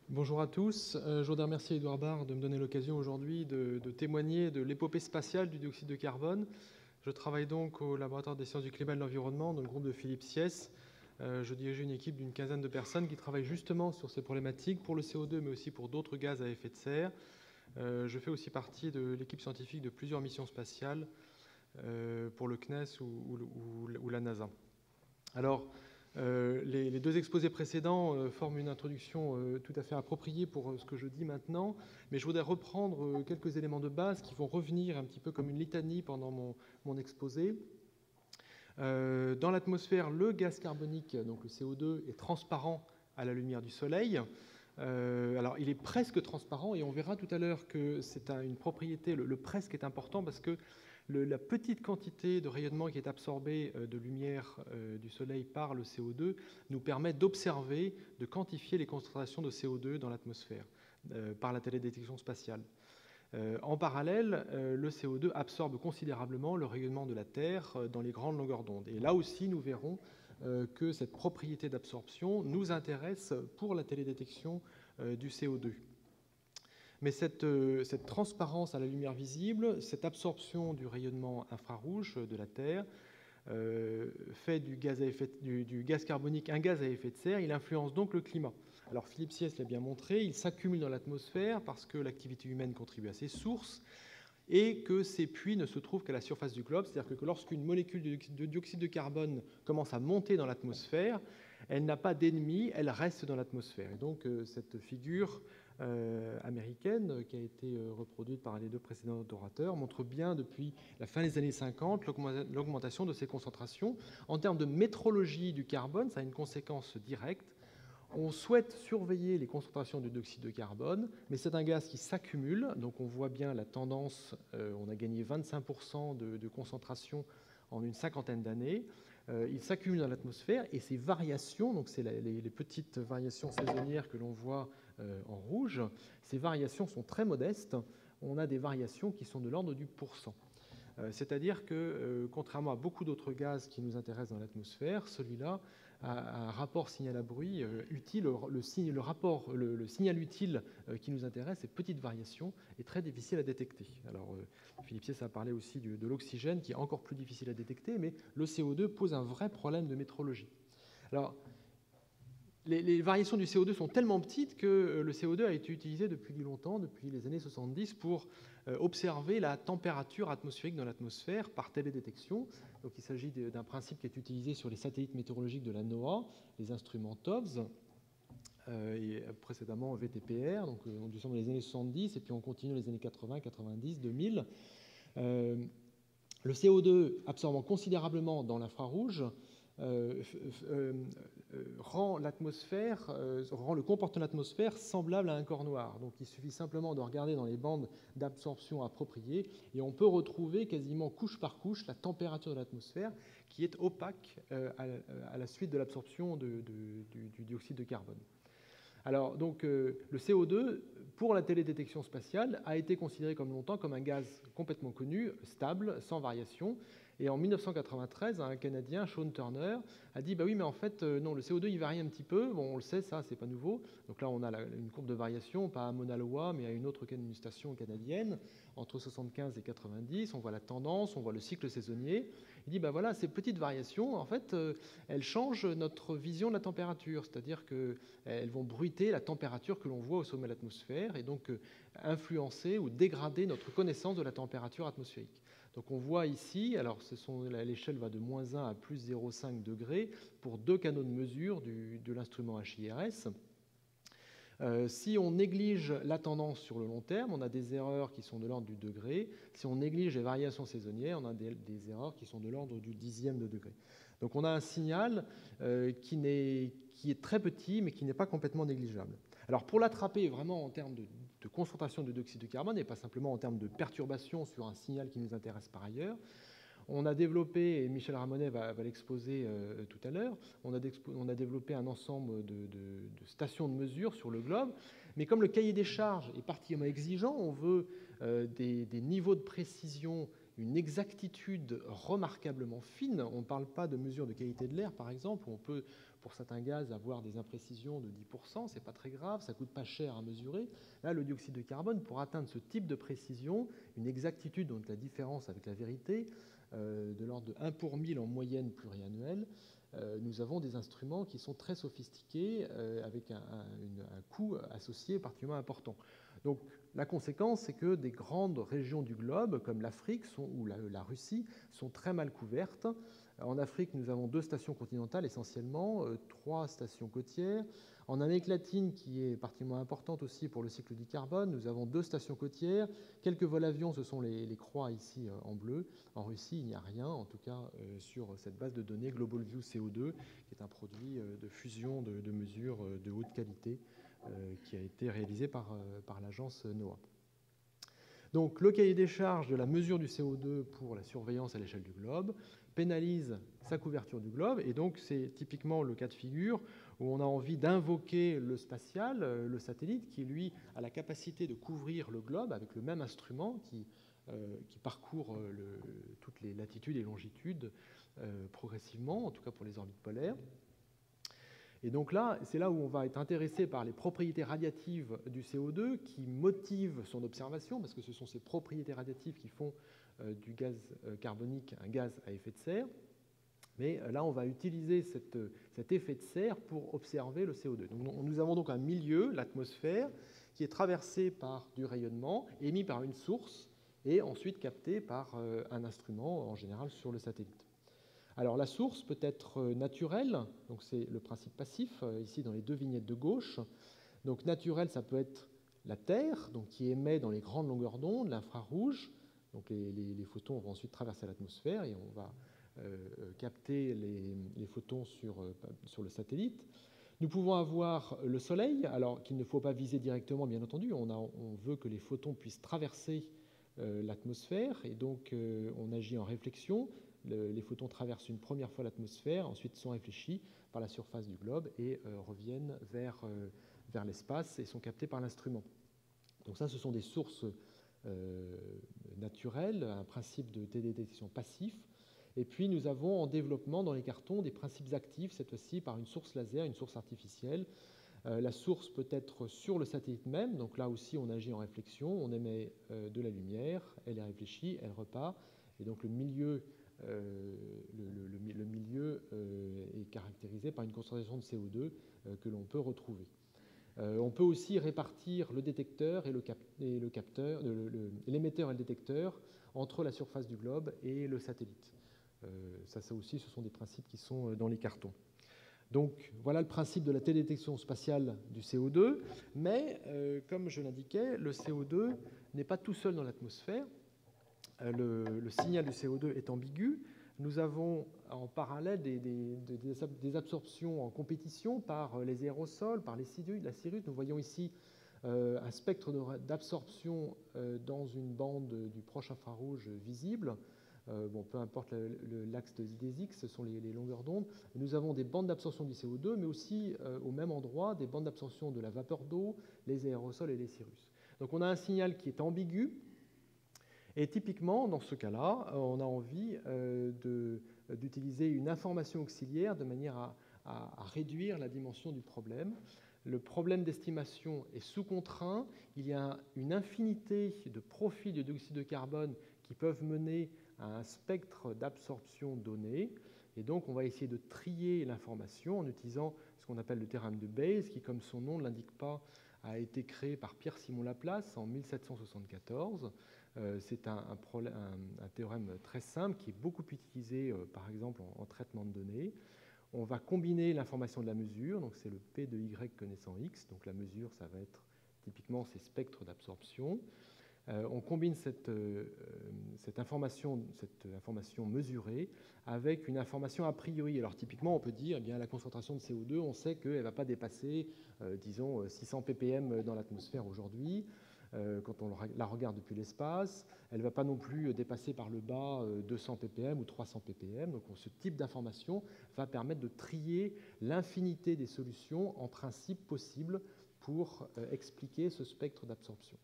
Bonjour à tous. Je voudrais remercier Édouard Barre de me donner l'occasion aujourd'hui de témoigner de l'épopée spatiale du dioxyde de carbone. Je travaille donc au laboratoire des sciences du climat et de l'environnement dans le groupe de Philippe Siès. Je dirige une équipe d'une quinzaine de personnes qui travaillent justement sur ces problématiques pour le CO2 mais aussi pour d'autres gaz à effet de serre. Je fais aussi partie de l'équipe scientifique de plusieurs missions spatiales pour le CNES ou la NASA. Alors, les deux exposés précédents forment une introduction tout à fait appropriée pour ce que je dis maintenant, mais je voudrais reprendre quelques éléments de base qui vont revenir un petit peu comme une litanie pendant mon exposé. Dans l'atmosphère, le gaz carbonique, donc le CO2, est transparent à la lumière du Soleil. Alors, il est presque transparent, et on verra tout à l'heure que c'est une propriété, le presque est important parce que la petite quantité de rayonnement qui est absorbée de lumière du Soleil par le CO2 nous permet d'observer, de quantifier les concentrations de CO2 dans l'atmosphère par la télédétection spatiale. En parallèle, le CO2 absorbe considérablement le rayonnement de la Terre dans les grandes longueurs d'onde. Et là aussi, nous verrons que cette propriété d'absorption nous intéresse pour la télédétection du CO2. Mais cette transparence à la lumière visible, cette absorption du rayonnement infrarouge de la Terre, fait du gaz carbonique un gaz à effet de serre. Il influence donc le climat. Alors Philippe Siès l'a bien montré, il s'accumule dans l'atmosphère parce que l'activité humaine contribue à ses sources et que ces puits ne se trouvent qu'à la surface du globe. C'est-à-dire que lorsqu'une molécule de dioxyde de carbone commence à monter dans l'atmosphère, elle n'a pas d'ennemi, elle reste dans l'atmosphère. Et donc cette figure américaine, qui a été reproduite par les deux précédents orateurs, montre bien depuis la fin des années 50 l'augmentation de ces concentrations. En termes de métrologie du carbone, ça a une conséquence directe. On souhaite surveiller les concentrations de dioxyde de carbone, mais c'est un gaz qui s'accumule, donc on voit bien la tendance, on a gagné 25% de concentration en une cinquantaine d'années. Il s'accumule dans l'atmosphère et ces variations, donc c'est les petites variations saisonnières que l'on voit en rouge, ces variations sont très modestes. On a des variations qui sont de l'ordre du %. C'est-à-dire que, contrairement à beaucoup d'autres gaz qui nous intéressent dans l'atmosphère, celui-là a un rapport signal à bruit utile. Le signal utile qui nous intéresse, ces petites variations, est très difficile à détecter. Alors, Philippe Siès a parlé aussi de l'oxygène, qui est encore plus difficile à détecter, mais le CO2 pose un vrai problème de métrologie. Alors, les variations du CO2 sont tellement petites que le CO2 a été utilisé depuis longtemps, depuis les années 70, pour observer la température atmosphérique dans l'atmosphère par télédétection. Donc, il s'agit d'un principe qui est utilisé sur les satellites météorologiques de la NOAA, les instruments TOVS, et précédemment VTPR, donc nous sommes dans les années 70, et puis on continue dans les années 80, 90, 2000. Le CO2 absorbant considérablement dans l'infrarouge rend le comportement de l'atmosphère semblable à un corps noir. Donc il suffit simplement de regarder dans les bandes d'absorption appropriées et on peut retrouver quasiment couche par couche la température de l'atmosphère qui est opaque à la suite de l'absorption du dioxyde de carbone. Alors, donc, le CO2, pour la télédétection spatiale, a été considéré comme longtemps comme un gaz complètement connu, stable, sans variation. Et en 1993, un Canadien, Sean Turner, a dit bah oui, mais en fait, non, le CO2, il varie un petit peu. Bon, on le sait, ça, c'est pas nouveau. Donc là, on a une courbe de variation, pas à Mauna Loa, mais à une autre station canadienne, entre 75 et 90. On voit la tendance, on voit le cycle saisonnier. Il dit bah voilà, ces petites variations, en fait, elles changent notre vision de la température, c'est-à-dire qu'elles vont bruiter la température que l'on voit au sommet de l'atmosphère et donc influencer ou dégrader notre connaissance de la température atmosphérique. Donc on voit ici, alors l'échelle va de -1 à plus 0,5 degrés pour deux canaux de mesure de l'instrument HIRS. Si on néglige la tendance sur le long terme, on a des erreurs qui sont de l'ordre du degré. Si on néglige les variations saisonnières, on a des erreurs qui sont de l'ordre du dixième de degré. Donc on a un signal qui est très petit, mais qui n'est pas complètement négligeable. Alors pour l'attraper vraiment en termes de concentration de dioxyde de carbone, et pas simplement en termes de perturbation sur un signal qui nous intéresse par ailleurs, on a développé, et Michel Ramonet va l'exposer tout à l'heure, on a développé un ensemble de stations de mesure sur le globe, mais comme le cahier des charges est particulièrement exigeant, on veut des niveaux de précision, une exactitude remarquablement fine. On ne parle pas de mesure de qualité de l'air, par exemple, où on peut pour certains gaz avoir des imprécisions de 10%, c'est pas très grave, ça coûte pas cher à mesurer. Là, le dioxyde de carbone, pour atteindre ce type de précision, une exactitude, donc la différence avec la vérité, de l'ordre de 1 pour 1000 en moyenne pluriannuelle, nous avons des instruments qui sont très sophistiqués, avec un coût associé particulièrement important. Donc la conséquence, c'est que des grandes régions du globe, comme l'Afrique ou la Russie, sont très mal couvertes. En Afrique, nous avons 2 stations continentales essentiellement, 3 stations côtières. En Amérique latine, qui est particulièrement importante aussi pour le cycle du carbone, nous avons 2 stations côtières. Quelques vols avions, ce sont les croix ici en bleu. En Russie, il n'y a rien, en tout cas sur cette base de données GlobalView CO2, qui est un produit de fusion de mesures de haute qualité qui a été réalisé par l'agence NOAA. Donc le cahier des charges de la mesure du CO2 pour la surveillance à l'échelle du globe pénalise sa couverture du globe, et donc c'est typiquement le cas de figure où on a envie d'invoquer le spatial, le satellite, qui lui a la capacité de couvrir le globe avec le même instrument qui parcourt toutes les latitudes et longitudes progressivement, en tout cas pour les orbites polaires. Et donc là, c'est là où on va être intéressé par les propriétés radiatives du CO2 qui motivent son observation, parce que ce sont ces propriétés radiatives qui font du gaz carbonique un gaz à effet de serre. Mais là, on va utiliser cet effet de serre pour observer le CO2. Donc, nous avons donc un milieu, l'atmosphère, qui est traversé par du rayonnement, émis par une source, et ensuite capté par un instrument, en général sur le satellite. Alors la source peut être naturelle, donc c'est le principe passif, ici dans les 2 vignettes de gauche. Donc naturel, ça peut être la Terre, donc qui émet dans les grandes longueurs d'onde, l'infrarouge. Donc les photons vont ensuite traverser l'atmosphère et on va capter les photons sur le satellite. Nous pouvons avoir le Soleil, alors qu'il ne faut pas viser directement, bien entendu. On veut que les photons puissent traverser l'atmosphère, et donc on agit en réflexion. Les photons traversent une première fois l'atmosphère, ensuite sont réfléchis par la surface du globe et reviennent vers l'espace et sont captés par l'instrument. Donc ça, ce sont des sources naturelles, un principe de télédétection passif. Et puis nous avons en développement dans les cartons des principes actifs, cette fois-ci par une source laser, une source artificielle. La source peut être sur le satellite même, donc là aussi on agit en réflexion, on émet de la lumière, elle est réfléchie, elle repart, et donc le milieu est caractérisé par une concentration de CO2 que l'on peut retrouver. On peut aussi répartir le détecteur et le capteur, l'émetteur et le détecteur entre la surface du globe et le satellite. Ça aussi, ce sont des principes qui sont dans les cartons. Donc voilà le principe de la télédétection spatiale du CO2, mais comme je l'indiquais, le CO2 n'est pas tout seul dans l'atmosphère. Le signal du CO2 est ambigu. Nous avons en parallèle des absorptions en compétition par les aérosols, par la cirrus. Nous voyons ici un spectre d'absorption dans une bande du proche infrarouge visible. Peu importe l'axe des X, ce sont les longueurs d'onde. Nous avons des bandes d'absorption du CO2, mais aussi au même endroit des bandes d'absorption de la vapeur d'eau, les aérosols et les cirrus. Donc on a un signal qui est ambigu. Et typiquement, dans ce cas-là, on a envie d'utiliser une information auxiliaire de manière à réduire la dimension du problème. Le problème d'estimation est sous-contraint. Il y a une infinité de profils de dioxyde de carbone qui peuvent mener à un spectre d'absorption donné. Et donc, on va essayer de trier l'information en utilisant ce qu'on appelle le théorème de Bayes, qui, comme son nom ne l'indique pas, a été créé par Pierre-Simon Laplace en 1774. C'est un théorème très simple qui est beaucoup utilisé, par exemple, en traitement de données. On va combiner l'information de la mesure, donc c'est le P de Y connaissant X, donc la mesure, ça va être typiquement ces spectres d'absorption. On combine cette information mesurée avec une information a priori. Alors typiquement, on peut dire, eh bien, la concentration de CO2, on sait qu'elle ne va pas dépasser, disons, 600 ppm dans l'atmosphère aujourd'hui. Quand on la regarde depuis l'espace, elle ne va pas non plus dépasser par le bas 200 ppm ou 300 ppm. Donc ce type d'information va permettre de trier l'infinité des solutions en principe possibles pour expliquer ce spectre d'absorption.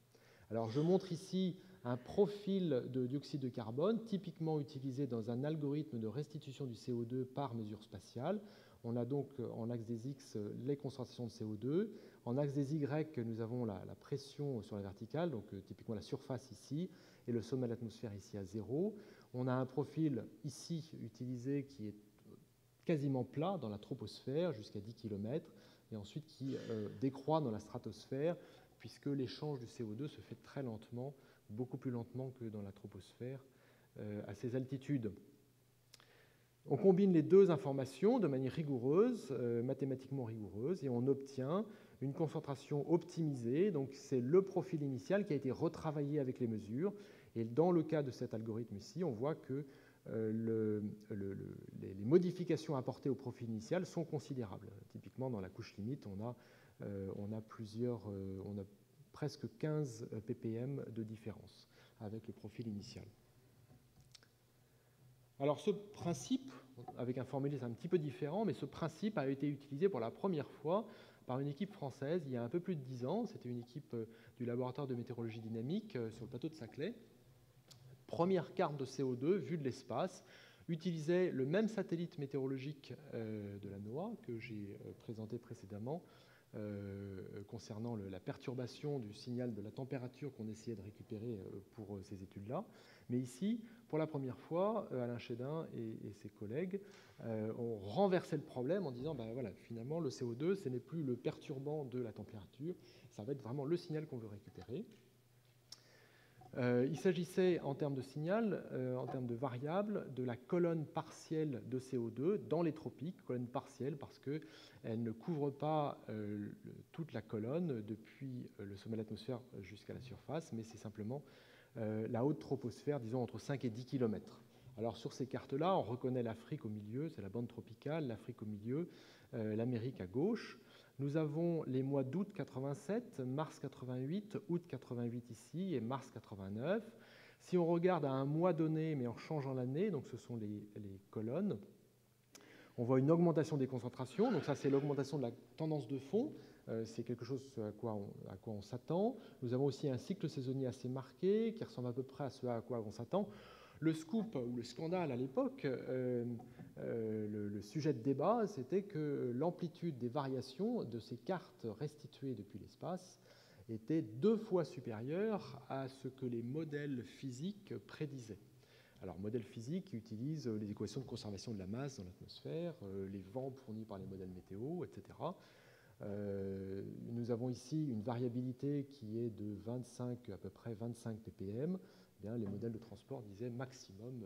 Alors je montre ici un profil de dioxyde de carbone typiquement utilisé dans un algorithme de restitution du CO2 par mesure spatiale. On a donc en axe des X les concentrations de CO2. En axe des Y, nous avons la pression sur la verticale, donc typiquement la surface ici, et le sommet de l'atmosphère ici à 0. On a un profil ici utilisé qui est quasiment plat dans la troposphère jusqu'à 10 km, et ensuite qui décroît dans la stratosphère, puisque l'échange du CO2 se fait très lentement, beaucoup plus lentement que dans la troposphère à ces altitudes. On combine les deux informations de manière rigoureuse, mathématiquement rigoureuse, et on obtient une concentration optimisée. Donc c'est le profil initial qui a été retravaillé avec les mesures. Et dans le cas de cet algorithme ici, on voit que les modifications apportées au profil initial sont considérables. Typiquement, dans la couche limite, on a presque 15 ppm de différence avec le profil initial. Alors ce principe, avec un formalisme un petit peu différent, mais ce principe a été utilisé pour la première fois par une équipe française il y a un peu plus de 10 ans. C'était une équipe du laboratoire de météorologie dynamique sur le plateau de Saclay. Première carte de CO2 vue de l'espace, utilisait le même satellite météorologique de la NOAA que j'ai présenté précédemment, concernant la perturbation du signal de la température qu'on essayait de récupérer pour ces études-là. Mais ici, pour la première fois, Alain Chédin et ses collègues ont renversé le problème en disant voilà, finalement, le CO2, ce n'est plus le perturbant de la température, ça va être vraiment le signal qu'on veut récupérer. Il s'agissait, en termes de signal, en termes de variable, de la colonne partielle de CO2 dans les tropiques, colonne partielle parce qu'elle ne couvre pas toute la colonne depuis le sommet de l'atmosphère jusqu'à la surface, mais c'est simplement la haute troposphère, disons entre 5 et 10 km. Alors sur ces cartes-là, on reconnaît l'Afrique au milieu, c'est la bande tropicale, l'Afrique au milieu, l'Amérique à gauche. Nous avons les mois d'août 87, mars 88, août 88 ici et mars 89. Si on regarde à un mois donné, mais en changeant l'année, donc ce sont les colonnes, on voit une augmentation des concentrations. Donc ça, c'est l'augmentation de la tendance de fond. C'est quelque chose à quoi on s'attend. Nous avons aussi un cycle saisonnier assez marqué qui ressemble à peu près à ce à quoi on s'attend. Le scoop ou le scandale à l'époque, le sujet de débat, c'était que l'amplitude des variations de ces cartes restituées depuis l'espace était 2 fois supérieure à ce que les modèles physiques prédisaient. Alors, modèles physiques qui utilisent les équations de conservation de la masse dans l'atmosphère, les vents fournis par les modèles météo, etc. Nous avons ici une variabilité qui est de à peu près 25 ppm. Bien, les modèles de transport disaient maximum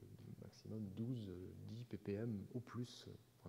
12, 10 ppm ou plus.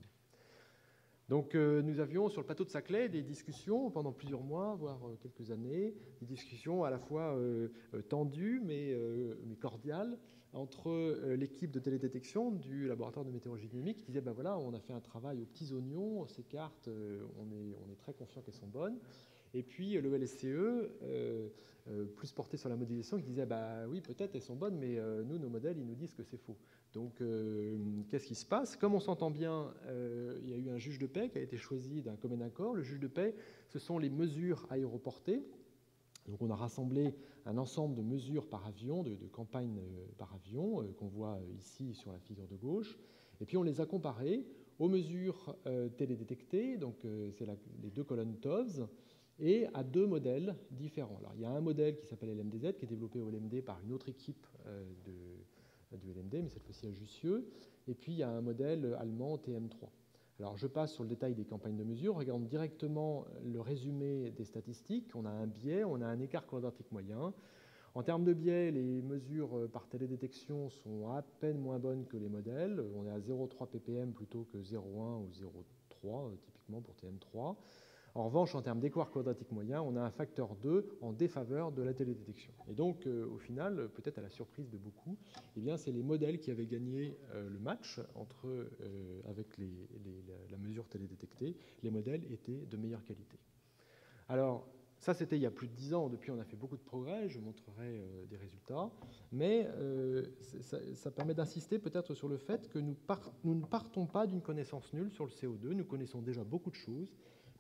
Donc nous avions sur le plateau de Saclay des discussions pendant plusieurs mois, voire quelques années, des discussions à la fois tendues mais cordiales entre l'équipe de télédétection du laboratoire de météorologie dynamique qui disait voilà, on a fait un travail aux petits oignons, ces cartes, on est très confiant qu'elles sont bonnes. Et puis le LSCE, plus porté sur la modélisation, qui disait oui, peut-être elles sont bonnes, mais nous, nos modèles, ils nous disent que c'est faux. Donc, qu'est-ce qui se passe? Comme on s'entend bien, il y a eu un juge de paix qui a été choisi d'un commun accord. Le juge de paix, ce sont les mesures aéroportées. Donc, on a rassemblé un ensemble de mesures par avion, de campagnes par avion, qu'on voit ici sur la figure de gauche. Et puis, on les a comparées aux mesures télédétectées, donc c'est les 2 colonnes TOVS, et à 2 modèles différents. Alors, il y a un modèle qui s'appelle LMDZ, qui est développé au LMD par une autre équipe du LMD, mais cette fois-ci à Jussieu. Et puis, il y a un modèle allemand TM3. Alors, je passe sur le détail des campagnes de mesure. Regardons directement le résumé des statistiques. On a un biais, on a un écart quadratique moyen. En termes de biais, les mesures par télédétection sont à peine moins bonnes que les modèles. On est à 0,3 ppm plutôt que 0,1 ou 0,3, typiquement pour TM3. En revanche, en termes d'écart quadratique moyen, on a un facteur 2 en défaveur de la télédétection. Et donc, au final, peut-être à la surprise de beaucoup, c'est les modèles qui avaient gagné le match avec la mesure télédétectée. Les modèles étaient de meilleure qualité. Alors, ça, c'était il y a plus de 10 ans. Depuis, on a fait beaucoup de progrès. Je montrerai des résultats. Mais ça permet d'insister peut-être sur le fait que nous ne partons pas d'une connaissance nulle sur le CO2. Nous connaissons déjà beaucoup de choses.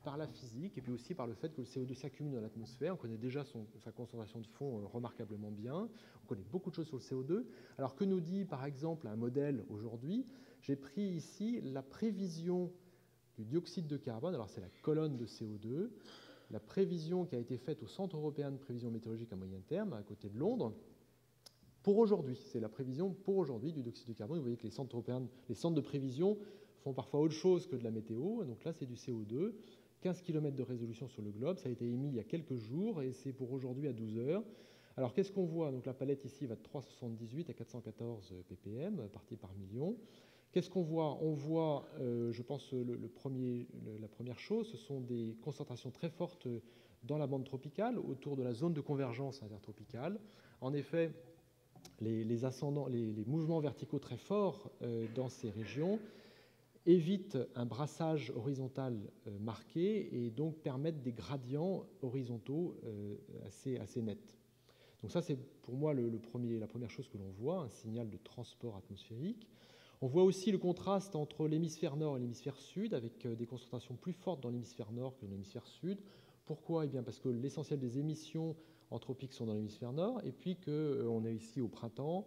par la physique, et puis aussi par le fait que le CO2 s'accumule dans l'atmosphère. On connaît déjà sa concentration de fond remarquablement bien. On connaît beaucoup de choses sur le CO2. Alors que nous dit par exemple un modèle aujourd'hui? J'ai pris ici la prévision du dioxyde de carbone. Alors c'est la colonne de CO2. La prévision qui a été faite au Centre européen de prévision météorologique à moyen terme, à côté de Londres, pour aujourd'hui. C'est la prévision pour aujourd'hui du dioxyde de carbone. Vous voyez que les centres européens, les centres de prévision font parfois autre chose que de la météo. Donc là, c'est du CO2. 15 km de résolution sur le globe. Ça a été émis il y a quelques jours et c'est pour aujourd'hui à 12 heures. Alors, qu'est-ce qu'on voit? Donc la palette ici va de 378 à 414 ppm, partie par million. Qu'est-ce qu'on voit? On voit, je pense, la première chose, ce sont des concentrations très fortes dans la bande tropicale, autour de la zone de convergence intertropicale. En effet, les mouvements verticaux très forts dans ces régions évitent un brassage horizontal marqué et donc permettent des gradients horizontaux assez nets. Donc ça, c'est pour moi la première chose que l'on voit, un signal de transport atmosphérique. On voit aussi le contraste entre l'hémisphère nord et l'hémisphère sud, avec des concentrations plus fortes dans l'hémisphère nord que dans l'hémisphère sud. Pourquoi? Eh bien parce que l'essentiel des émissions anthropiques sont dans l'hémisphère nord, et puis qu'on est ici au printemps.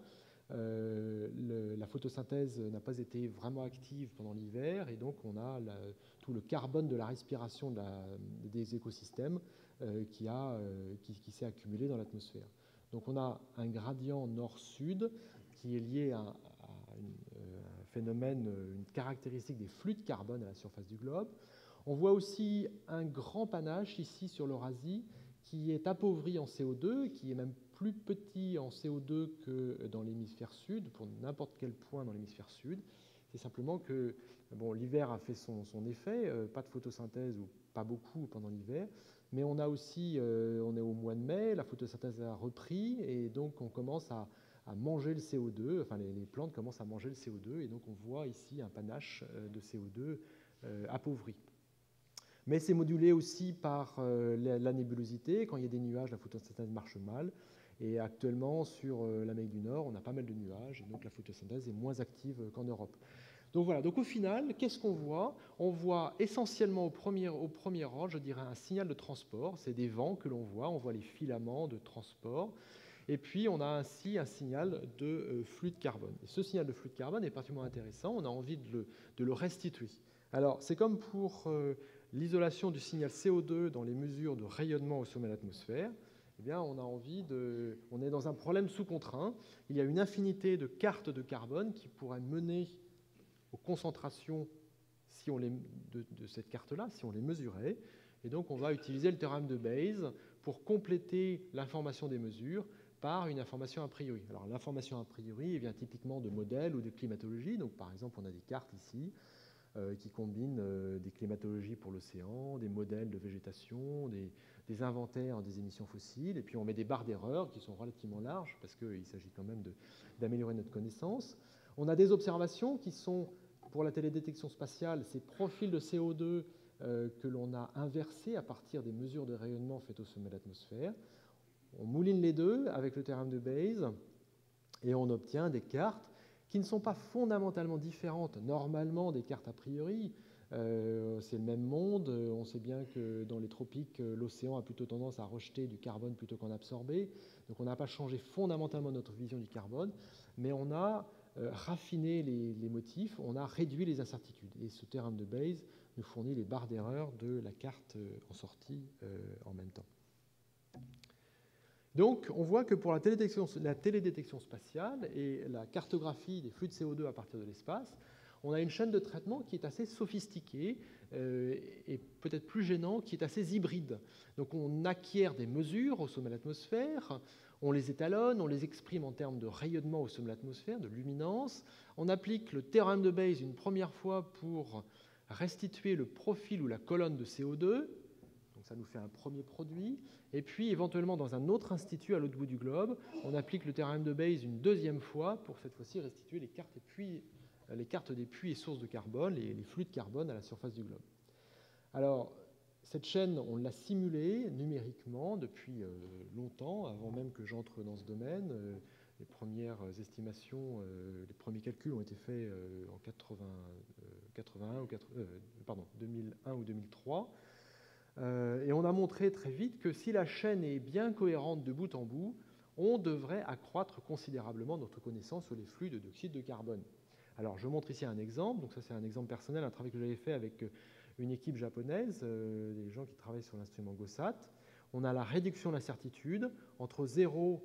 La photosynthèse n'a pas été vraiment active pendant l'hiver, et donc on a tout le carbone de la respiration des écosystèmes qui s'est accumulé dans l'atmosphère. Donc on a un gradient nord-sud qui est lié à un phénomène, une caractéristique des flux de carbone à la surface du globe. On voit aussi un grand panache ici sur l'Eurasie qui est appauvri en CO2, qui est même plus petit en CO2 que dans l'hémisphère sud, pour n'importe quel point dans l'hémisphère sud. C'est simplement que l'hiver a fait son effet, pas de photosynthèse ou pas beaucoup pendant l'hiver, mais on a aussi, on est au mois de mai, la photosynthèse a repris et donc on commence à manger le CO2, enfin les plantes commencent à manger le CO2 et donc on voit ici un panache de CO2 appauvri. Mais c'est modulé aussi par la nébulosité. Quand il y a des nuages, la photosynthèse marche mal. Et actuellement, sur l'Amérique du Nord, on a pas mal de nuages, et donc la photosynthèse est moins active qu'en Europe. Donc voilà, donc au final, qu'est-ce qu'on voit? On voit essentiellement au premier rang, je dirais, un signal de transport. C'est des vents que l'on voit, on voit les filaments de transport. Et puis, on a ainsi un signal de flux de carbone. Et ce signal de flux de carbone est particulièrement intéressant. On a envie de le restituer. Alors, c'est comme pour l'isolation du signal CO2 dans les mesures de rayonnement au sommet de l'atmosphère. Eh bien, on est dans un problème sous contraint. Il y a une infinité de cartes de carbone qui pourraient mener aux concentrations de cette carte-là, si on les mesurait. Et donc, on va utiliser le théorème de Bayes pour compléter l'information des mesures par une information a priori. Alors, l'information a priori vient typiquement de modèles ou de climatologie. Donc, par exemple, on a des cartes ici qui combinent des climatologies pour l'océan, des modèles de végétation, des inventaires des émissions fossiles, et puis on met des barres d'erreur qui sont relativement larges, parce qu'il s'agit quand même d'améliorer notre connaissance. On a des observations qui sont, pour la télédétection spatiale, ces profils de CO2 que l'on a inversés à partir des mesures de rayonnement faites au sommet de l'atmosphère. On mouline les deux avec le théorème de Bayes, et on obtient des cartes qui ne sont pas fondamentalement différentes normalement des cartes a priori. C'est le même monde. On sait bien que dans les tropiques, l'océan a plutôt tendance à rejeter du carbone plutôt qu'en absorber. Donc on n'a pas changé fondamentalement notre vision du carbone, mais on a raffiné les motifs, on a réduit les incertitudes. Et ce théorème de Bayes nous fournit les barres d'erreur de la carte en sortie en même temps. Donc, on voit que pour la télédétection spatiale et la cartographie des flux de CO2 à partir de l'espace, on a une chaîne de traitement qui est assez sophistiquée et peut-être plus gênant, qui est assez hybride. Donc, on acquiert des mesures au sommet de l'atmosphère, on les étalonne, on les exprime en termes de rayonnement au sommet de l'atmosphère, de luminance. On applique le théorème de Bayes une première fois pour restituer le profil ou la colonne de CO2. Donc ça nous fait un premier produit. Et puis, éventuellement, dans un autre institut à l'autre bout du globe, on applique le théorème de Bayes une deuxième fois pour cette fois-ci restituer les cartes des puits et sources de carbone, les flux de carbone à la surface du globe. Alors, cette chaîne, on l'a simulée numériquement depuis longtemps, avant même que j'entre dans ce domaine. Les premières estimations, les premiers calculs ont été faits en 2001 ou 2003. Et on a montré très vite que si la chaîne est bien cohérente de bout en bout, on devrait accroître considérablement notre connaissance sur les flux de dioxyde de carbone. Alors, je montre ici un exemple. Donc ça, c'est un exemple personnel, un travail que j'avais fait avec une équipe japonaise, des gens qui travaillent sur l'instrument GOSAT. On a la réduction de l'incertitude. Entre 0,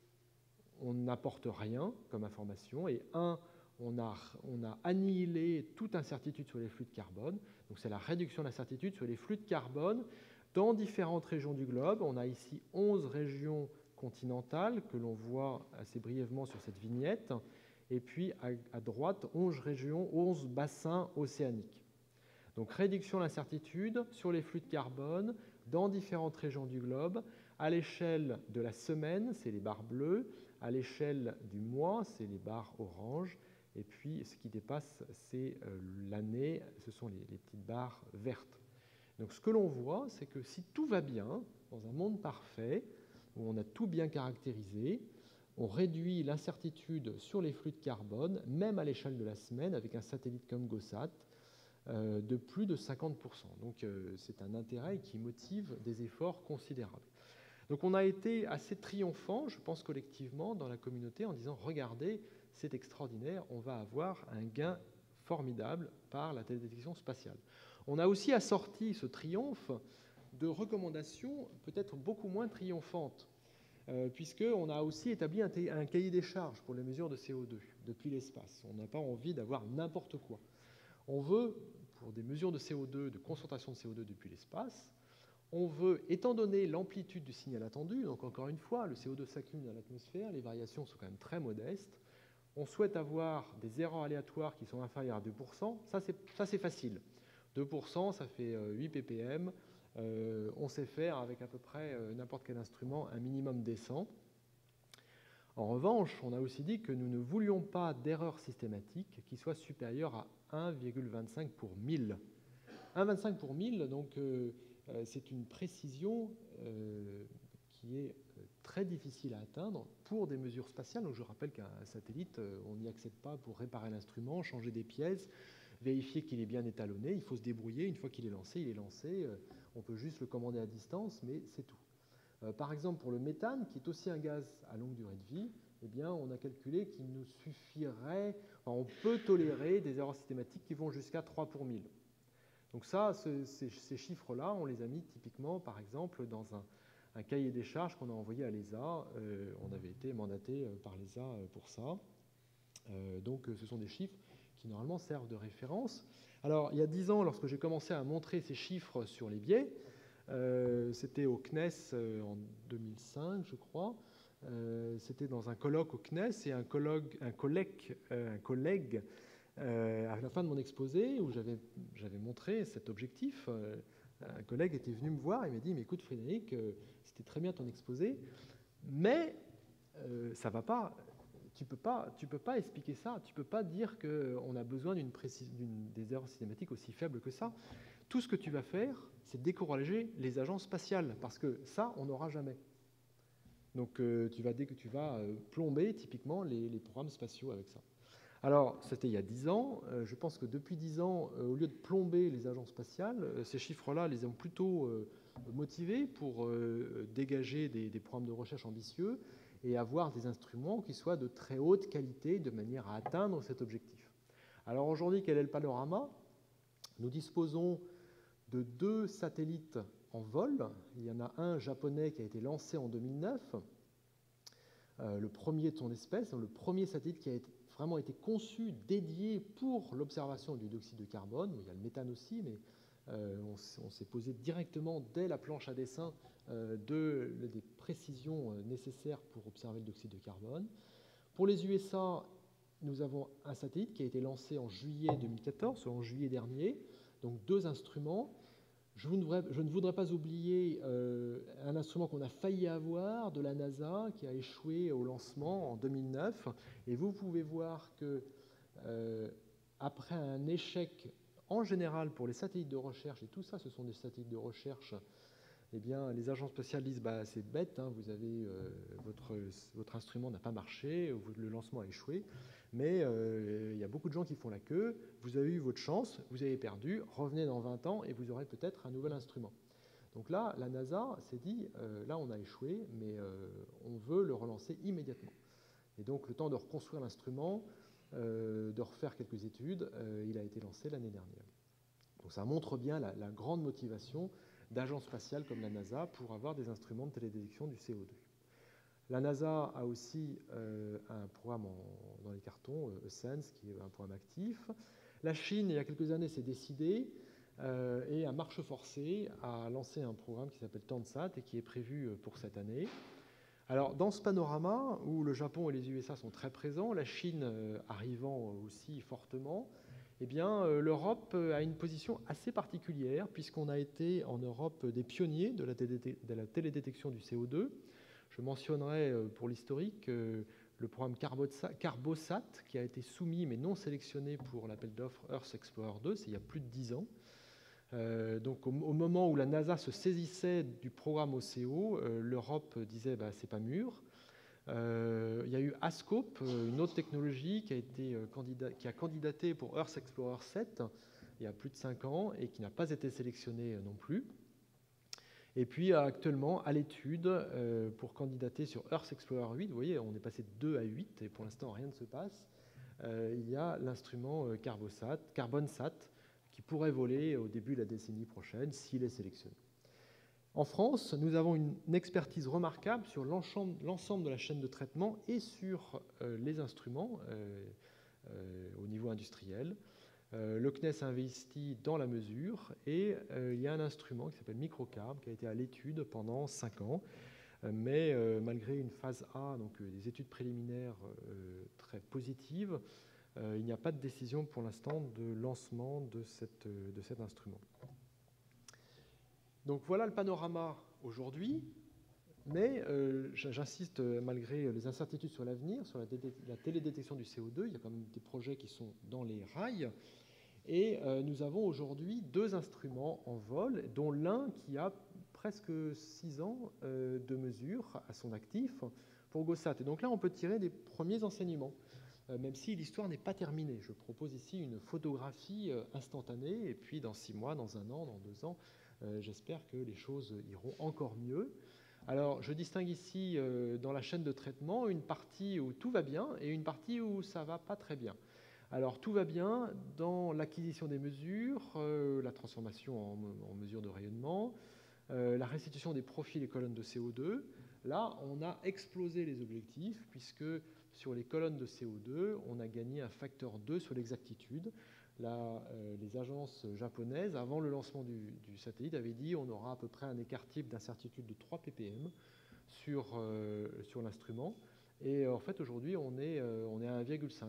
on n'apporte rien comme information, et 1, on a annihilé toute incertitude sur les flux de carbone. Donc c'est la réduction de l'incertitude sur les flux de carbone dans différentes régions du globe. On a ici 11 régions continentales que l'on voit assez brièvement sur cette vignette, et puis à droite, 11 régions, 11 bassins océaniques. Donc réduction de l'incertitude sur les flux de carbone dans différentes régions du globe. À l'échelle de la semaine, c'est les barres bleues. À l'échelle du mois, c'est les barres oranges. Et puis, ce qui dépasse, c'est l'année, ce sont les petites barres vertes. Donc, ce que l'on voit, c'est que si tout va bien, dans un monde parfait, où on a tout bien caractérisé, on réduit l'incertitude sur les flux de carbone, même à l'échelle de la semaine, avec un satellite comme GOSAT, de plus de 50%. Donc, c'est un intérêt qui motive des efforts considérables. Donc on a été assez triomphant, je pense collectivement, dans la communauté en disant « Regardez, c'est extraordinaire, on va avoir un gain formidable par la télédétection spatiale ». On a aussi assorti ce triomphe de recommandations peut-être beaucoup moins triomphantes, puisqu'on a aussi établi un cahier des charges pour les mesures de CO2 depuis l'espace. On n'a pas envie d'avoir n'importe quoi. On veut, pour des mesures de CO2, de concentration de CO2 depuis l'espace, on veut, étant donné l'amplitude du signal attendu, donc encore une fois, le CO2 s'accumule dans l'atmosphère, les variations sont quand même très modestes, on souhaite avoir des erreurs aléatoires qui sont inférieures à 2%, ça c'est facile. 2%, ça fait 8 ppm, on sait faire avec à peu près n'importe quel instrument un minimum décent. En revanche, on a aussi dit que nous ne voulions pas d'erreur systématique qui soit supérieure à 1,25 pour 1000. 1,25 pour 1000, donc c'est une précision qui est très difficile à atteindre pour des mesures spatiales. Donc je rappelle qu'un satellite, on n'y accède pas pour réparer l'instrument, changer des pièces, vérifier qu'il est bien étalonné. Il faut se débrouiller. Une fois qu'il est lancé, il est lancé. On peut juste le commander à distance, mais c'est tout. Par exemple, pour le méthane, qui est aussi un gaz à longue durée de vie, eh bien, on a calculé qu'il nous suffirait, enfin, on peut tolérer des erreurs systématiques qui vont jusqu'à 3 pour 1000. Donc ça, ces chiffres-là, on les a mis typiquement, par exemple, dans un cahier des charges qu'on a envoyé à l'ESA. On avait été mandaté par l'ESA pour ça. Donc ce sont des chiffres qui, normalement, servent de référence. Alors, il y a 10 ans, lorsque j'ai commencé à montrer ces chiffres sur les biais, c'était au CNES en 2005, je crois. C'était dans un colloque au CNES et un collègue à la fin de mon exposé, où j'avais montré cet objectif, un collègue était venu me voir et m'a dit « Mais écoute Frédéric, c'était très bien ton exposé, mais ça ne va pas, tu peux pas expliquer ça, tu ne peux pas dire qu'on a besoin des erreurs systématiques aussi faibles que ça. Tout ce que tu vas faire, c'est décourager les agences spatiales, parce que ça, on n'aura jamais. Donc tu vas plomber typiquement les programmes spatiaux avec ça. » Alors, c'était il y a 10 ans. Je pense que depuis 10 ans, au lieu de plomber les agences spatiales, ces chiffres-là les ont plutôt motivés pour dégager des programmes de recherche ambitieux et avoir des instruments qui soient de très haute qualité de manière à atteindre cet objectif. Alors aujourd'hui, quel est le panorama? Nous disposons de 2 satellites en vol. Il y en a un japonais qui a été lancé en 2009, le premier de son espèce, le premier satellite qui a vraiment été conçu, dédié pour l'observation du dioxyde de carbone. Il y a le méthane aussi, mais on s'est posé directement dès la planche à dessin des précisions nécessaires pour observer le dioxyde de carbone. Pour les USA, nous avons un satellite qui a été lancé en juillet 2014, en juillet dernier, donc 2 instruments. Je ne voudrais pas oublier un instrument qu'on a failli avoir de la NASA, qui a échoué au lancement en 2009. Et vous pouvez voir que après un échec en général pour les satellites de recherche, et tout ça, ce sont des satellites de recherche, eh bien, les agences spatiales disent bah, c'est bête, hein, vous avez, votre instrument n'a pas marché, le lancement a échoué, mais il y a beaucoup de gens qui font la queue, vous avez eu votre chance, vous avez perdu, revenez dans 20 ans et vous aurez peut-être un nouvel instrument. Donc là, la NASA s'est dit, là on a échoué, mais on veut le relancer immédiatement. Et donc le temps de reconstruire l'instrument, de refaire quelques études, il a été lancé l'année dernière. Donc ça montre bien la grande motivation d'agences spatiales comme la NASA pour avoir des instruments de télédétection du CO2. La NASA a aussi un programme dans les cartons, EUSENS, qui est un programme actif. La Chine, il y a quelques années, s'est décidée et à marche forcée a lancé un programme qui s'appelle TANSAT et qui est prévu pour cette année. Alors, dans ce panorama, où le Japon et les USA sont très présents, la Chine arrivant aussi fortement, eh bien, l'Europe a une position assez particulière, puisqu'on a été en Europe des pionniers de la télédétection du CO2. Je mentionnerai pour l'historique le programme Carbosat, qui a été soumis mais non sélectionné pour l'appel d'offres Earth Explorer 2, c'est il y a plus de 10 ans. Donc au moment où la NASA se saisissait du programme OCO, l'Europe disait c'est pas mûr. Il y a eu ASCOPE, une autre technologie qui a candidaté pour Earth Explorer 7 il y a plus de 5 ans et qui n'a pas été sélectionnée non plus. Et puis actuellement à l'étude pour candidater sur Earth Explorer 8, vous voyez, on est passé de 2 à 8 et pour l'instant rien ne se passe. Il y a l'instrument Carbonsat qui pourrait voler au début de la décennie prochaine s'il est sélectionné. En France, nous avons une expertise remarquable sur l'ensemble de la chaîne de traitement et sur les instruments au niveau industriel. Le CNES a investi dans la mesure et il y a un instrument qui s'appelle Microcarb qui a été à l'étude pendant 5 ans, mais malgré une phase A, donc des études préliminaires très positives, il n'y a pas de décision pour l'instant de lancement de cet instrument. Donc voilà le panorama aujourd'hui, mais j'insiste, malgré les incertitudes sur l'avenir, sur la télédétection du CO2, il y a quand même des projets qui sont dans les rails, et nous avons aujourd'hui 2 instruments en vol, dont l'un qui a presque 6 ans de mesure à son actif pour GOSAT. Et donc là, on peut tirer des premiers enseignements, même si l'histoire n'est pas terminée. Je propose ici une photographie instantanée, et puis dans 6 mois, dans 1 an, dans 2 ans, j'espère que les choses iront encore mieux. Alors, je distingue ici, dans la chaîne de traitement, une partie où tout va bien et une partie où ça ne va pas très bien. Alors, tout va bien dans l'acquisition des mesures, la transformation en mesures de rayonnement, la restitution des profils et colonnes de CO2. Là, on a explosé les objectifs, puisque sur les colonnes de CO2, on a gagné un facteur 2 sur l'exactitude. Là, les agences japonaises, avant le lancement du satellite, avaient dit qu'on aura à peu près un écart type d'incertitude de 3 ppm sur l'instrument. Et en fait, aujourd'hui, on est à 1,5.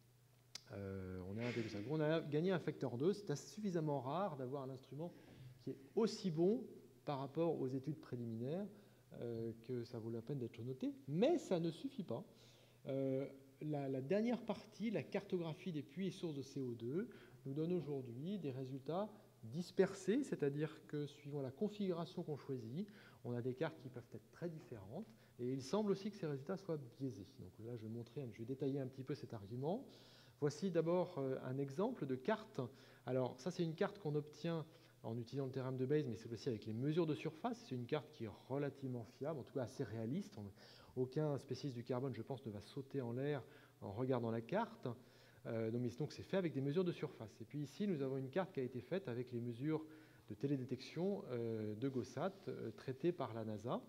On a gagné un facteur 2. C'est suffisamment rare d'avoir un instrument qui est aussi bon par rapport aux études préliminaires que ça vaut la peine d'être noté. Mais ça ne suffit pas. La dernière partie, la cartographie des puits et sources de CO2, nous donne aujourd'hui des résultats dispersés, c'est-à-dire que suivant la configuration qu'on choisit, on a des cartes qui peuvent être très différentes, et il semble aussi que ces résultats soient biaisés. Donc là, je vais détailler un petit peu cet argument. Voici d'abord un exemple de carte. Alors ça, c'est une carte qu'on obtient en utilisant le théorème de Bayes, mais c'est aussi avec les mesures de surface. C'est une carte qui est relativement fiable, en tout cas assez réaliste. Aucun spécialiste du carbone, je pense, ne va sauter en l'air en regardant la carte. Donc c'est fait avec des mesures de surface. Et puis ici, nous avons une carte qui a été faite avec les mesures de télédétection de GOSAT traitées par la NASA.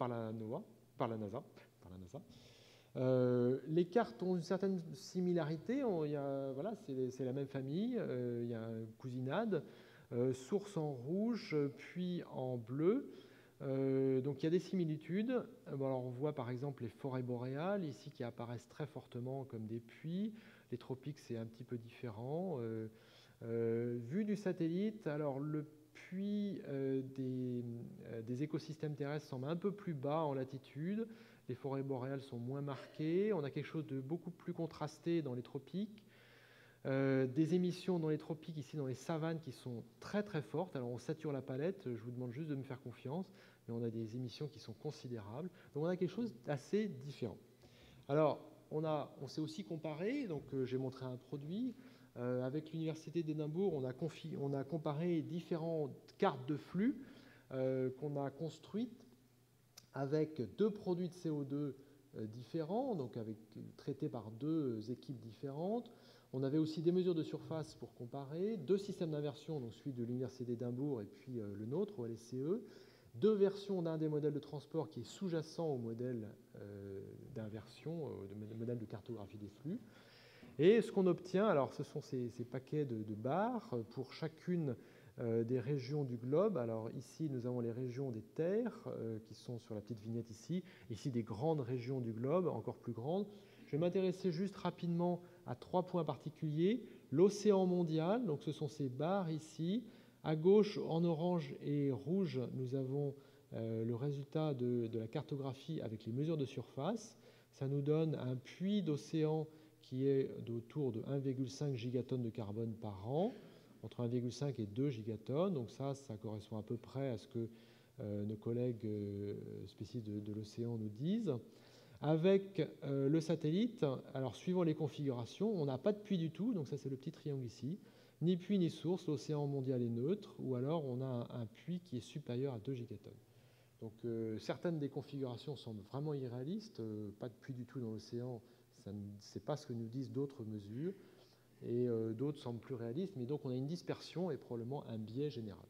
Les cartes ont une certaine similarité. C'est la même famille. Il y a une cousinade. Source en rouge, puis en bleu. Donc il y a des similitudes. Alors on voit par exemple les forêts boréales ici qui apparaissent très fortement comme des puits. Les tropiques, c'est un petit peu différent. Vu du satellite, alors le puits des écosystèmes terrestres semble un peu plus bas en latitude. Les forêts boréales sont moins marquées. On a quelque chose de beaucoup plus contrasté dans les tropiques. Des émissions dans les tropiques, ici dans les savanes, qui sont très très fortes. Alors on sature la palette, je vous demande juste de me faire confiance, mais on a des émissions qui sont considérables. Donc on a quelque chose d'assez différent. Alors on s'est aussi comparé, donc j'ai montré un produit. Avec l'Université d'Édimbourg, on a comparé différentes cartes de flux qu'on a construite avec 2 produits de CO2 différents, donc traités par 2 équipes différentes. On avait aussi des mesures de surface pour comparer, 2 systèmes d'inversion, donc celui de l'Université d'Édimbourg et puis le nôtre, au LSCE, 2 versions d'un des modèles de transport qui est sous-jacent au modèle d'inversion, au modèle de cartographie des flux. Et ce qu'on obtient, alors ce sont ces paquets de barres pour chacune des régions du globe. Alors ici, nous avons les régions des terres qui sont sur la petite vignette ici. Ici, des grandes régions du globe, encore plus grandes. Je vais m'intéresser juste rapidement à 3 points particuliers. L'océan mondial, donc ce sont ces barres ici. À gauche, en orange et rouge, nous avons le résultat de la cartographie avec les mesures de surface. Ça nous donne un puits d'océan qui est autour de 1,5 gigatonnes de carbone par an, entre 1,5 et 2 gigatonnes. Donc ça correspond à peu près à ce que nos collègues spécialistes de l'océan nous disent. Avec le satellite, alors suivant les configurations, on n'a pas de puits du tout, donc ça c'est le petit triangle ici, ni puits ni source, l'océan mondial est neutre, ou alors on a un puits qui est supérieur à 2 gigatonnes. Donc certaines des configurations semblent vraiment irréalistes, pas de puits du tout dans l'océan, ce n'est pas ce que nous disent d'autres mesures, et d'autres semblent plus réalistes, mais donc on a une dispersion et probablement un biais général.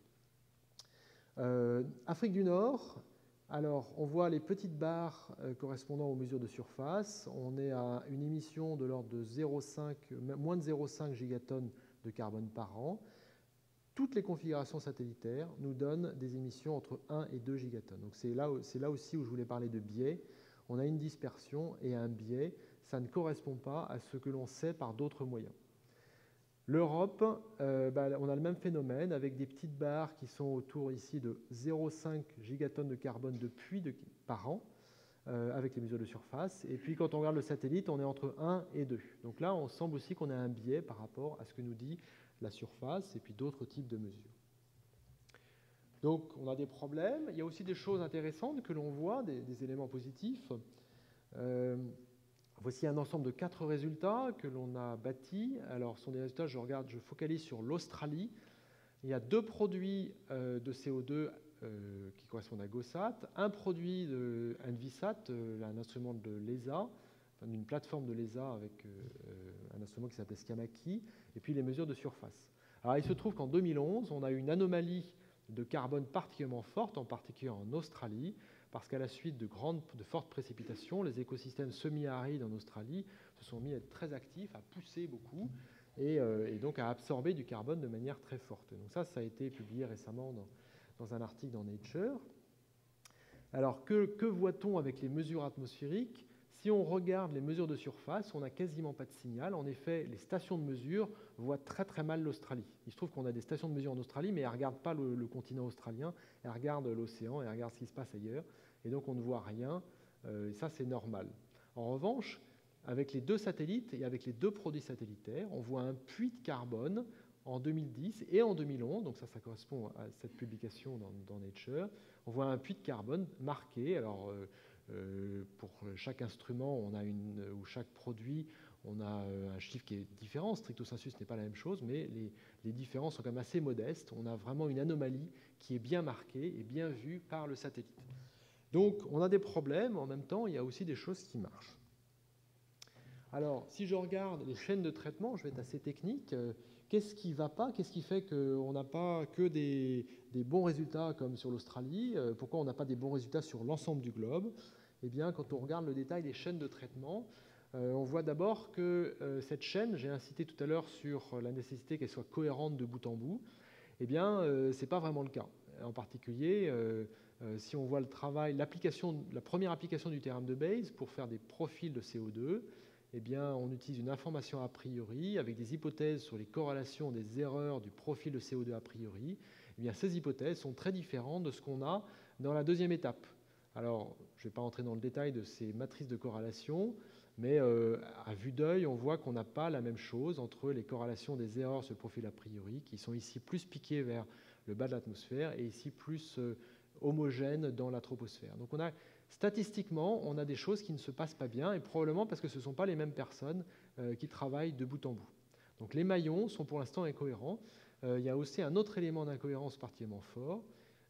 Afrique du Nord, alors on voit les petites barres correspondant aux mesures de surface, on est à une émission de l'ordre de moins de 0,5 gigatonnes de carbone par an. Toutes les configurations satellitaires nous donnent des émissions entre 1 et 2 gigatonnes. Donc c'est là aussi où je voulais parler de biais. On a une dispersion et un biais. Ça ne correspond pas à ce que l'on sait par d'autres moyens. L'Europe, on a le même phénomène avec des petites barres qui sont autour ici de 0,5 gigatonnes de carbone de puits par an avec les mesures de surface. Et puis quand on regarde le satellite, on est entre 1 et 2. Donc là, on semble aussi qu'on a un biais par rapport à ce que nous dit la surface et puis d'autres types de mesures. Donc on a des problèmes. Il y a aussi des choses intéressantes que l'on voit, des éléments positifs. Voici un ensemble de 4 résultats que l'on a bâtis. Alors, ce sont des résultats, je focalise sur l'Australie. Il y a 2 produits de CO2 qui correspondent à GOSAT, un produit de Envisat, un instrument de l'ESA, d'une plateforme de l'ESA avec un instrument qui s'appelle Skamaki, et puis les mesures de surface. Alors, il se trouve qu'en 2011, on a eu une anomalie de carbone particulièrement forte, en particulier en Australie, parce qu'à la suite de fortes précipitations, les écosystèmes semi-arides en Australie se sont mis à être très actifs, à pousser beaucoup, et donc à absorber du carbone de manière très forte. Donc ça a été publié récemment dans un article dans Nature. Alors, que voit-on avec les mesures atmosphériques? Si on regarde les mesures de surface, on n'a quasiment pas de signal. En effet, les stations de mesure voient très très mal l'Australie. Il se trouve qu'on a des stations de mesure en Australie, mais elles ne regardent pas le continent australien, elles regardent l'océan, elles regardent ce qui se passe ailleurs. Et donc on ne voit rien, et ça c'est normal. En revanche, avec les 2 satellites et avec les 2 produits satellitaires, on voit un puits de carbone en 2010 et en 2011, donc ça correspond à cette publication dans Nature. On voit un puits de carbone marqué. Alors, pour chaque instrument ou chaque produit, on a un chiffre qui est différent. Stricto sensu, ce n'est pas la même chose, mais les différences sont quand même assez modestes. On a vraiment une anomalie qui est bien marquée et bien vue par le satellite. Donc, on a des problèmes. En même temps, il y a aussi des choses qui marchent. Alors, si je regarde les chaînes de traitement, je vais être assez technique. Qu'est-ce qui ne va pas? Qu'est-ce qui fait qu'on n'a pas que des bons résultats comme sur l'Australie? Pourquoi on n'a pas des bons résultats sur l'ensemble du globe? Eh bien, quand on regarde le détail des chaînes de traitement, on voit d'abord que cette chaîne, j'ai insisté tout à l'heure sur la nécessité qu'elle soit cohérente de bout en bout, eh bien, ce n'est pas vraiment le cas. En particulier, si on voit le travail, la première application du théorème de Bayes pour faire des profils de CO2, eh bien, on utilise une information a priori avec des hypothèses sur les corrélations des erreurs du profil de CO2 a priori. Eh bien, ces hypothèses sont très différentes de ce qu'on a dans la deuxième étape. Alors, je ne vais pas entrer dans le détail de ces matrices de corrélation, mais à vue d'œil, on voit qu'on n'a pas la même chose entre les corrélations des erreurs sur le profil a priori, qui sont ici plus piquées vers le bas de l'atmosphère, et ici plus homogènes dans la troposphère. Donc, statistiquement, on a des choses qui ne se passent pas bien, et probablement parce que ce ne sont pas les mêmes personnes qui travaillent de bout en bout. Donc les maillons sont pour l'instant incohérents. Il y a aussi un autre élément d'incohérence particulièrement fort,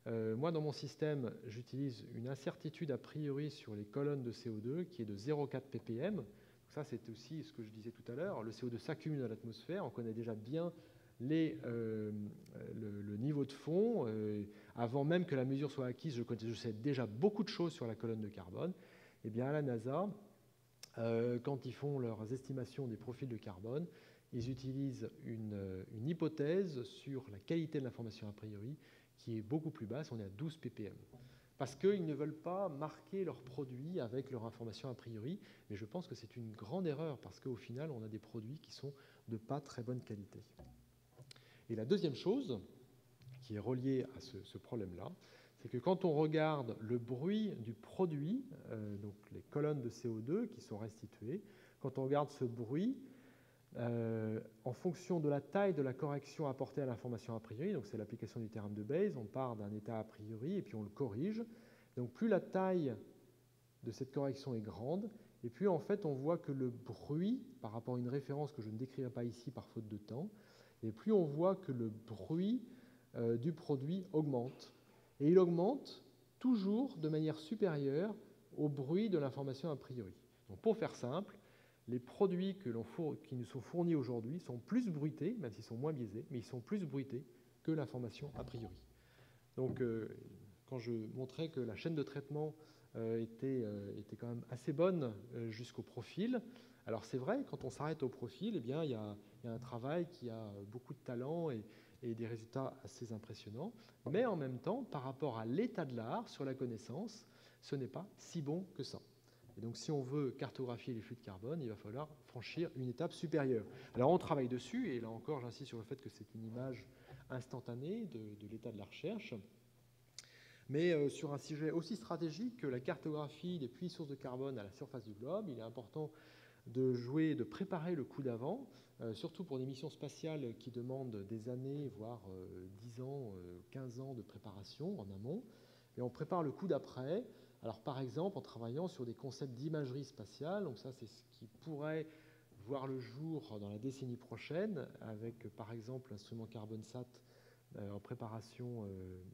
Moi, dans mon système, j'utilise une incertitude a priori sur les colonnes de CO2 qui est de 0,4 ppm. Donc ça, c'est aussi ce que je disais tout à l'heure. Le CO2 s'accumule dans l'atmosphère. On connaît déjà bien le niveau de fond. Avant même que la mesure soit acquise, je sais déjà beaucoup de choses sur la colonne de carbone. Eh bien, à la NASA, quand ils font leurs estimations des profils de carbone, ils utilisent une hypothèse sur la qualité de l'information a priori qui est beaucoup plus basse, on est à 12 ppm. Parce qu'ils ne veulent pas marquer leurs produits avec leur information a priori, mais je pense que c'est une grande erreur, parce qu'au final, on a des produits qui sont de pas très bonne qualité. Et la deuxième chose, qui est reliée à ce problème-là, c'est que quand on regarde le bruit du produit, donc les colonnes de CO2 qui sont restituées, quand on regarde ce bruit, en fonction de la taille de la correction apportée à l'information a priori, donc c'est l'application du théorème de Bayes, on part d'un état a priori et puis on le corrige. Donc plus la taille de cette correction est grande, et puis en fait on voit que le bruit, par rapport à une référence que je ne décrirai pas ici par faute de temps, et plus on voit que le bruit du produit augmente. Et il augmente toujours de manière supérieure au bruit de l'information a priori. Donc pour faire simple, les produits qui nous sont fournis aujourd'hui sont plus bruités, même s'ils sont moins biaisés, mais ils sont plus bruités que l'information a priori. Donc, quand je montrais que la chaîne de traitement était quand même assez bonne jusqu'au profil, alors c'est vrai, quand on s'arrête au profil, eh bien, il y a un travail qui a beaucoup de talent et des résultats assez impressionnants, mais en même temps, par rapport à l'état de l'art sur la connaissance, ce n'est pas si bon que ça. Et donc, si on veut cartographier les flux de carbone, il va falloir franchir une étape supérieure. Alors, on travaille dessus, et là encore, j'insiste sur le fait que c'est une image instantanée de l'état de la recherche. Mais sur un sujet aussi stratégique que la cartographie des puits sources de carbone à la surface du globe, il est important de préparer le coup d'avant, surtout pour des missions spatiales qui demandent des années, voire 10 ans, 15 ans de préparation en amont. Et on prépare le coup d'après. Alors, par exemple, en travaillant sur des concepts d'imagerie spatiale, donc ça, c'est ce qui pourrait voir le jour dans la décennie prochaine, avec, par exemple, l'instrument CarbonSat en préparation,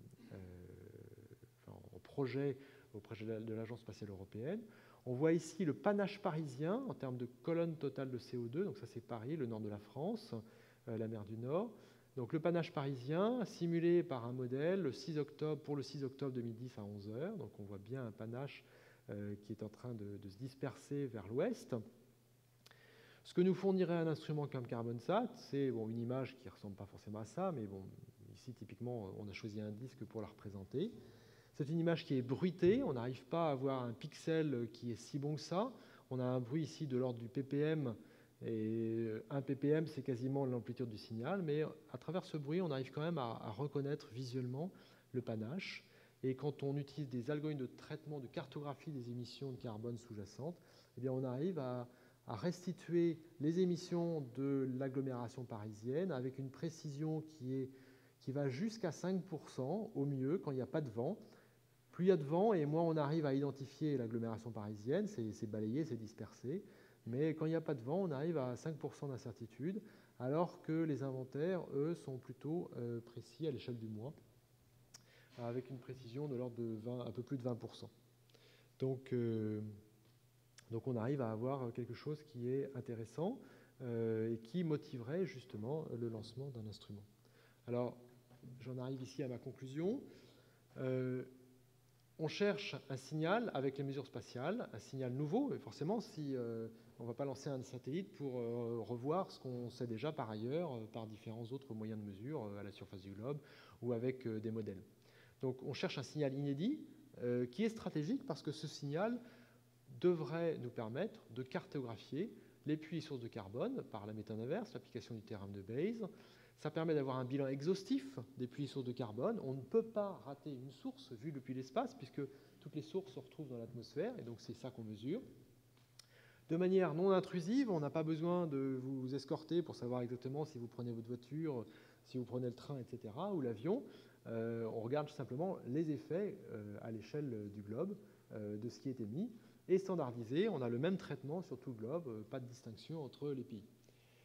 en projet auprès de l'Agence spatiale européenne. On voit ici le panache parisien en termes de colonne totale de CO2, donc ça, c'est Paris, le nord de la France, la mer du Nord. Donc le panache parisien, simulé par un modèle pour le 6 octobre 2010 à 11h. Donc on voit bien un panache qui est en train de se disperser vers l'ouest. Ce que nous fournirait un instrument comme CarbonSat, c'est une image qui ne ressemble pas forcément à ça, mais bon, ici typiquement on a choisi un disque pour la représenter. C'est une image qui est bruitée, on n'arrive pas à avoir un pixel qui est si bon que ça. On a un bruit ici de l'ordre du ppm, et 1 ppm, c'est quasiment l'amplitude du signal, mais à travers ce bruit, on arrive quand même à reconnaître visuellement le panache. Et quand on utilise des algorithmes de traitement, de cartographie des émissions de carbone sous-jacentes, eh bien on arrive à restituer les émissions de l'agglomération parisienne avec une précision qui va jusqu'à 5% au mieux quand il n'y a pas de vent. Plus il y a de vent et moins on arrive à identifier l'agglomération parisienne, c'est balayé, c'est dispersé. Mais quand il n'y a pas de vent, on arrive à 5% d'incertitude, alors que les inventaires, eux, sont plutôt précis à l'échelle du mois, avec une précision de l'ordre de un peu plus de 20%. Donc on arrive à avoir quelque chose qui est intéressant et qui motiverait justement le lancement d'un instrument. Alors, j'en arrive ici à ma conclusion. On cherche un signal avec les mesures spatiales, un signal nouveau, et forcément, si on ne va pas lancer un satellite pour revoir ce qu'on sait déjà par ailleurs, par différents autres moyens de mesure à la surface du globe ou avec des modèles. Donc on cherche un signal inédit qui est stratégique parce que ce signal devrait nous permettre de cartographier les puits et sources de carbone par la méthode inverse, l'application du théorème de Bayes. Ça permet d'avoir un bilan exhaustif des puits et sources de carbone. On ne peut pas rater une source vue depuis l'espace puisque toutes les sources se retrouvent dans l'atmosphère et donc c'est ça qu'on mesure. De manière non intrusive, on n'a pas besoin de vous escorter pour savoir exactement si vous prenez votre voiture, si vous prenez le train, etc., ou l'avion. On regarde simplement les effets à l'échelle du globe de ce qui est émis. Et standardisé, on a le même traitement sur tout le globe, pas de distinction entre les pays.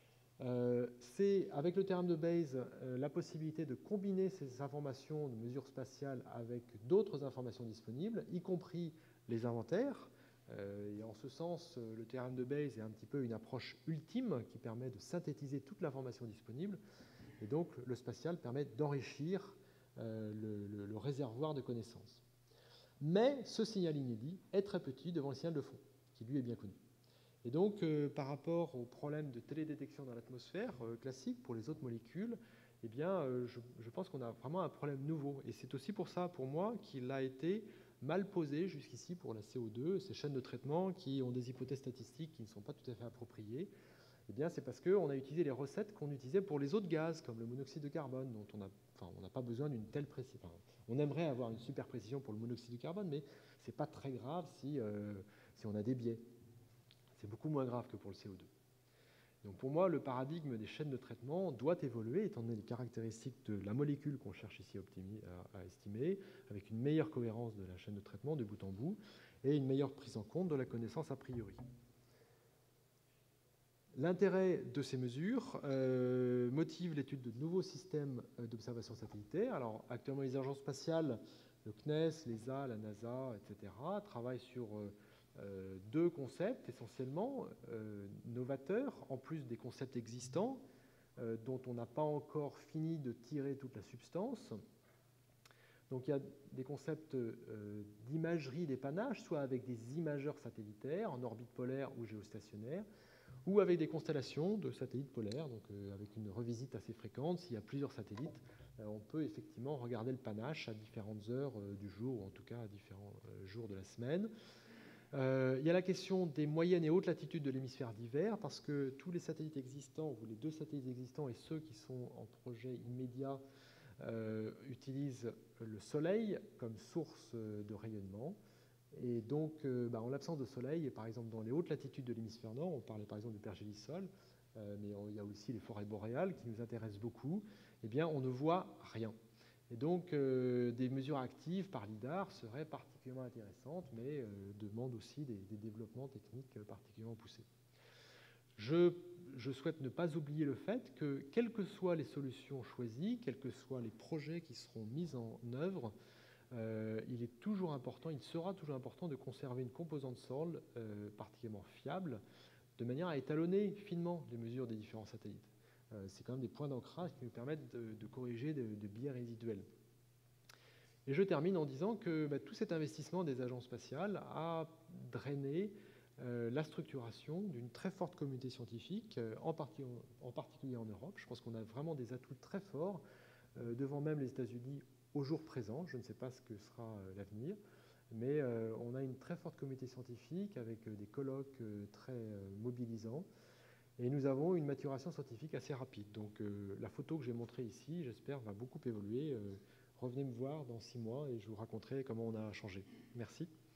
C'est, avec le théorème de Bayes, la possibilité de combiner ces informations de mesure spatiale avec d'autres informations disponibles, y compris les inventaires. Et en ce sens, le théorème de Bayes est un petit peu une approche ultime qui permet de synthétiser toute l'information disponible. Et donc, le spatial permet d'enrichir le réservoir de connaissances. Mais ce signal inédit est très petit devant le signal de fond, qui lui est bien connu. Et donc, par rapport au problème de télédétection dans l'atmosphère classique pour les autres molécules, eh bien, je pense qu'on a vraiment un problème nouveau. Et c'est aussi pour ça, pour moi, qu'il a été mal posé jusqu'ici pour la CO2, ces chaînes de traitement qui ont des hypothèses statistiques qui ne sont pas tout à fait appropriées. Eh bien, c'est parce qu'on a utilisé les recettes qu'on utilisait pour les autres gaz, comme le monoxyde de carbone, dont on n'a pas besoin d'une telle précision. Enfin, on aimerait avoir une super précision pour le monoxyde de carbone, mais ce n'est pas très grave si on a des biais. C'est beaucoup moins grave que pour le CO2. Donc pour moi, le paradigme des chaînes de traitement doit évoluer, étant donné les caractéristiques de la molécule qu'on cherche ici à estimer, avec une meilleure cohérence de la chaîne de traitement de bout en bout, et une meilleure prise en compte de la connaissance a priori. L'intérêt de ces mesures motive l'étude de nouveaux systèmes d'observation satellitaire. Alors actuellement, les agences spatiales, le CNES, l'ESA, la NASA, etc., travaillent sur deux concepts essentiellement novateurs, en plus des concepts existants dont on n'a pas encore fini de tirer toute la substance. Donc il y a des concepts d'imagerie d'épannage, soit avec des imageurs satellitaires en orbite polaire ou géostationnaire, ou avec des constellations de satellites polaires, donc avec une revisite assez fréquente. S'il y a plusieurs satellites, on peut effectivement regarder le panache à différentes heures du jour, ou en tout cas à différents jours de la semaine. Il y a la question des moyennes et hautes latitudes de l'hémisphère d'hiver, parce que tous les satellites existants, ou les deux satellites existants et ceux qui sont en projet immédiat, utilisent le Soleil comme source de rayonnement. Et donc, en l'absence de Soleil, et par exemple dans les hautes latitudes de l'hémisphère nord, on parlait par exemple du pergélisol, mais il y a aussi les forêts boréales qui nous intéressent beaucoup, eh bien, on ne voit rien. Et donc, des mesures actives par LIDAR seraient particulièrement intéressantes, mais demandent aussi des développements techniques particulièrement poussés. Je souhaite ne pas oublier le fait que, quelles que soient les solutions choisies, quels que soient les projets qui seront mis en œuvre, il est toujours important, il sera toujours important de conserver une composante sol particulièrement fiable, de manière à étalonner finement les mesures des différents satellites. C'est quand même des points d'ancrage qui nous permettent de corriger de biais résiduels. Et je termine en disant que tout cet investissement des agences spatiales a drainé la structuration d'une très forte communauté scientifique, en particulier en Europe. Je pense qu'on a vraiment des atouts très forts, devant même les États-Unis au jour présent. Je ne sais pas ce que sera l'avenir, mais on a une très forte communauté scientifique avec des colloques très mobilisants. Et nous avons une maturation scientifique assez rapide. Donc la photo que j'ai montrée ici, j'espère, va beaucoup évoluer. Revenez me voir dans 6 mois et je vous raconterai comment on a changé. Merci.